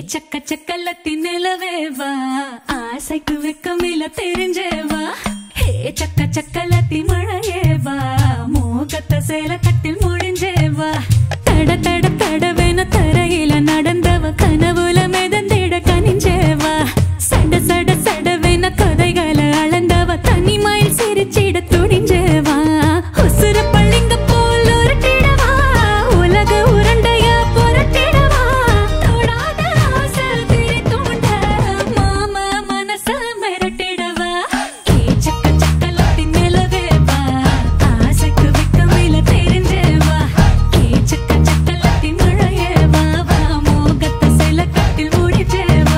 चक्का चक्कलती निलवेवा आसैक्कु वेक्कमिल्ल तेरिंजेवा हे चक्का चक्कलती मळयेवा मोगत्त सेल कट्टिल मुडिंजेवा तड तड तडवेन तரையில நடந்தவ கனவுல மிதந்திட கனிஞ்சேவா சட சட சடவேன கதைகள அளந்தவ தனிமையில் சிரிச்சிட துடிஞ்சேவா உசுர பள்ளிங்க போல் உருட்டிடவா உலக உருண்டைய புரட்டிடவா தொடாத ஆசை திரி தூண்ட மாமா மனச மிரட்டிடவா சக்க சக்கலத்தி நிலவேவா ஆசைக்கு வெக்கமில்ல தெரிஞ்சேவா சக்க சக்கலத்தி மழையேவா மோகத்த சில கட்டில் முடிஞ்சேவா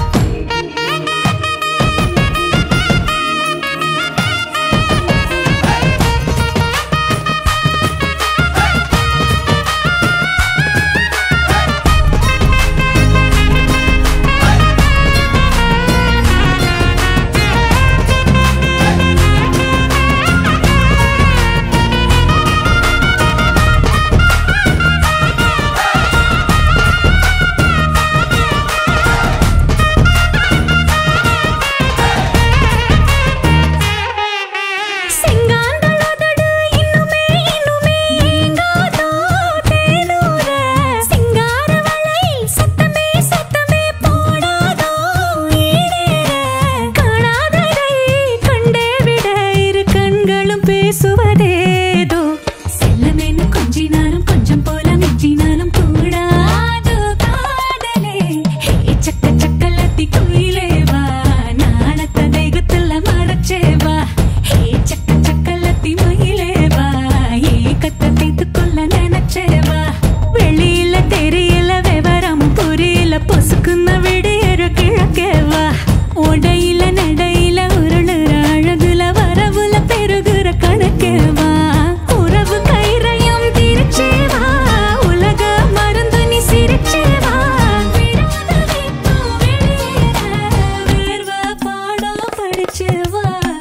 பேசுவதேதோ செல்லமேனு கொஞ்சினாலும் கொஞ்சம் போல மிஞ்சினாலும் கூடாதோ காதலே சக்க சக்கலத்தி குயிலேவா நாணத்த தேகத்துல மறைச்சேவா சக்க சக்கலத்தி மயிலேவா ஏக்கத்தை தீத்துக்கொள்ள நினைச்சேவா வெளியில தெரியல விவரம் புரியல பொசுக்குன்ன விடியற கிழக்கேவா உடையில நடையில உருளுற அழகுல வரவுல பெருகுற கணக்கேவா உறவு கைரயம் திரிச்சேவா உலக மருந்து நீ சிரிச்சேவா விடாத வீட்டும் வெளியேற வேர்வ பாடம் படிச்சேவா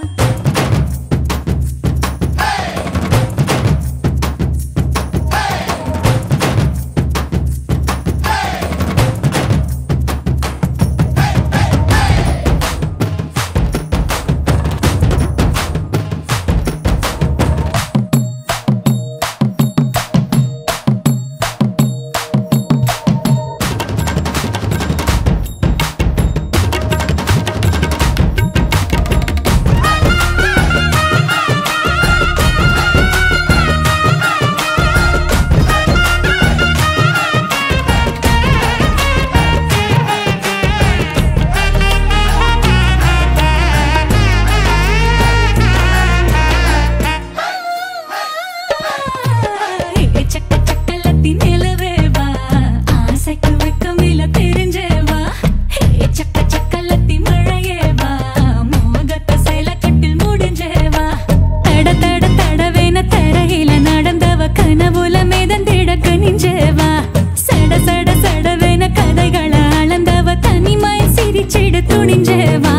சக்க சக்கலத்தி நிலவேவா ஆசைக்கு வெக்கமில்ல தெரிஞ்சேவா சக்க சக்கலத்தி மழையேவா மோகத்த சேல கட்டில் முடிஞ்சேவா தட தட தடவேன தரையில நடந்தவ கனவுல மிதந்திட கனிஞ்சேவா சட சட சடவேன கதைகள அளந்தவ தனிமை சிரிச்சிட துணிஞ்சேவா